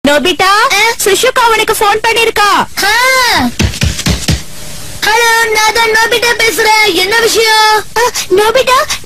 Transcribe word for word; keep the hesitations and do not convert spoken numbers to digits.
Nobita, சுஷுகா உனக்கு phone பண்ணிருக்கா. Hello, நான் தான் நோபிட்டா பேசுறேன். என்ன விஷயம்? நோபிட்டா,